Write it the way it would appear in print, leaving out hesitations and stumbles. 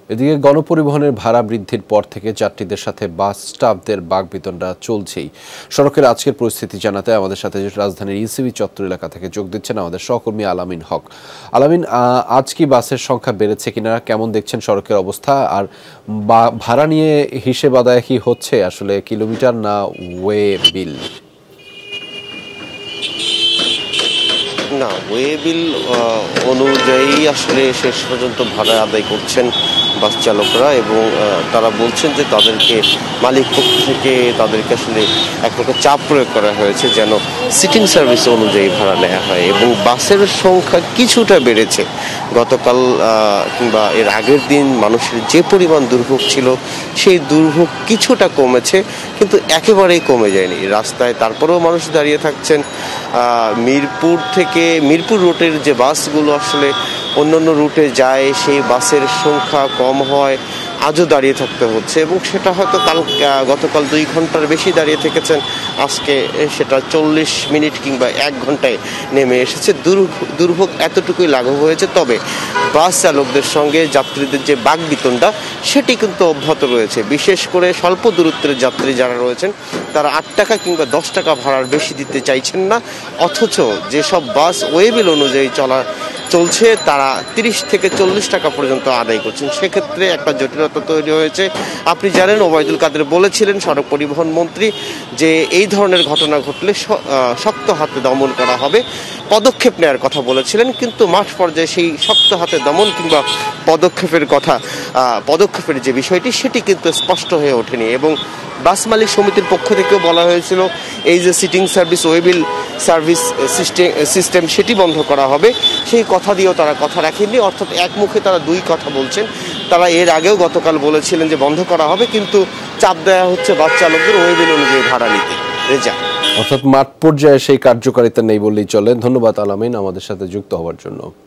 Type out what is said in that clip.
এদিকে গণপরিবহনের ভাড়া বৃদ্ধির পর থেকে যাত্রীদের সাথে বাস স্টাফদের বাকবিতণ্ডা চলছেই। সড়কের আজকের পরিস্থিতি জানাতে আমাদের সাথে রাজধানীর ইসিবি চত্বর এলাকা থেকে যোগ দিচ্ছেন আমাদের সহকর্মী আলামিন হক। আলামিন, আজ কি বাসের সংখ্যা বেড়েছে কিনা, কেমন দেখছেন সড়কের অবস্থা, আর ভাড়া নিয়ে হিসেব আদায় কি হচ্ছে আসলে কিলোমিটার না ওয়ে বিল? না, ওয়ে বিল অনুযায়ী আসলে শেষ পর্যন্ত ভাড়া আদায় করছেন বাস চালকরা, এবং তারা বলছেন যে তাদেরকে মালিক পক্ষ থেকে তাদেরকে আসলে এক প্রকার চাপ প্রয়োগ করা হয়েছে যেন সিটিং সার্ভিস অনুযায়ী ভাড়া নেওয়া হয়, এবং বাসের সংখ্যা কিছুটা বেড়েছে। গতকাল কিংবা এর আগের দিন মানুষের যে পরিমাণ দুর্ভোগ ছিল সেই দুর্ভোগ কিছুটা কমেছে, কিন্তু একেবারেই কমে যায়নি রাস্তায়। তারপরেও মানুষ দাঁড়িয়ে থাকছেন। মিরপুর রুটের যে বাসগুলো আসলে অন্যান্য রুটে যায় সেই বাসের সংখ্যা কম হয়, আজও দাঁড়িয়ে থাকতে হচ্ছে, এবং সেটা হয়তো গতকাল 2 ঘন্টার বেশি দাঁড়িয়ে থেকেছেন, আজকে সেটা 40 মিনিট কিংবা 1 ঘন্টায় নেমে এসেছে। দুর্ভোগ এতটুকুই লাঘব হয়েছে, তবে বাস চালকদের সঙ্গে যাত্রীদের যে বাকবিতণ্ডা সেটি কিন্তু অব্যাহত রয়েছে। বিশেষ করে স্বল্প দূরত্বের যাত্রী যারা রয়েছেন তারা 8 টাকা কিংবা 10 টাকা ভাড়ার বেশি দিতে চাইছেন না, অথচ যেসব বাস ওয়েবিল অনুযায়ী চলছে তারা 30 থেকে 40 টাকা পর্যন্ত আদায় করছেন। সেক্ষেত্রে একটা জটিলতা তৈরি হয়েছে। আপনি জানেন, ওবায়দুল কাদের বলেছিলেন, সড়ক পরিবহন মন্ত্রী, যে এই ধরনের ঘটনা ঘটলে শক্ত হাতে দমন করা হবে, পদক্ষেপ নেওয়ার কথা বলেছিলেন, কিন্তু মাঠ পর্যায়ে সেই শক্ত হাতে দমন কিংবা পদক্ষেপের যে বিষয়টি সেটি কিন্তু স্পষ্ট হয়ে ওঠেনি। এবং বাস মালিক সমিতির পক্ষ থেকেও বলা হয়েছিল এই যে sitting service waybill service system সেটি বন্ধ করা হবে, সেই কথা দিয়েও তারা কথা রাখেননি। অর্থাৎ এক মুখে তারা 2 কথা বলছেন। তারা এর আগেও গতকাল বলেছিলেন যে বন্ধ করা হবে, কিন্তু চাপ দেওয়া হচ্ছে বাস চালকদের ওয়েবিল অনুযায়ী ভাড়া নিতে। অর্থাৎ মাঠ পর্যায়ে সেই কার্যকারিতা নেই বললেই চলে। ধন্যবাদ আলামিন আমাদের সাথে যুক্ত হওয়ার জন্য।